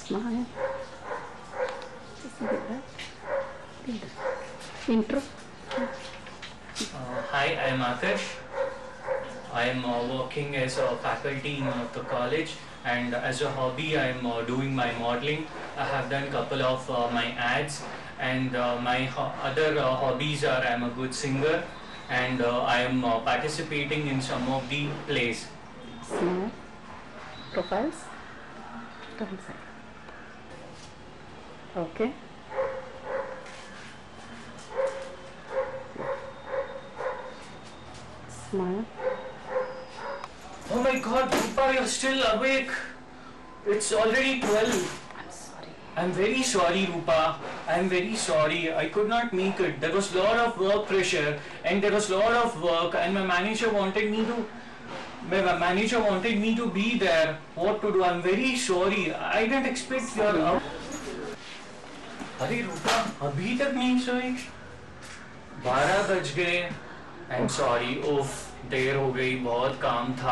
Smile. Just a bit back. Intro. Hi, I am Akash. I am working as a faculty in the college, and as a hobby I am doing my modeling. I have done couple of my ads, and my other hobbies are I am a good singer, and I am participating in some of the plays. Smile. Profiles. Turn side. Okay. Smile. Oh my God, Rupa, you're still awake. It's already 12. I'm sorry. I'm very sorry, Rupa. I'm very sorry. I could not make it. There was a lot of work pressure, and there was a lot of work, and my manager wanted me to. My manager wanted me to be there. What to do? I'm very sorry. I didn't expect your. अरे रूपा, अभी तक नहीं सोई? 12 बज गए. I'm sorry. ओफ, देर हो गई. बहुत काम था.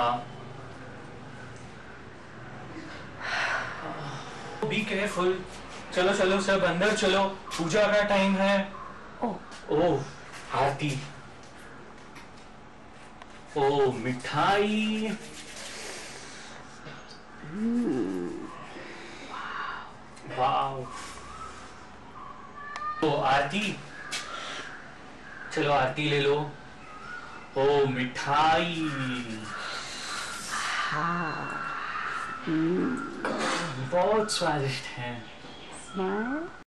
Be careful. चलो चलो सब अंदर चलो. पूजा का टाइम है. ओह, आरती. ओह, मिठाई. वाव. ओ आरती. चलो आरती ले लो. ओ मिठाई. बहुत स्वादिष्ट है. Smile.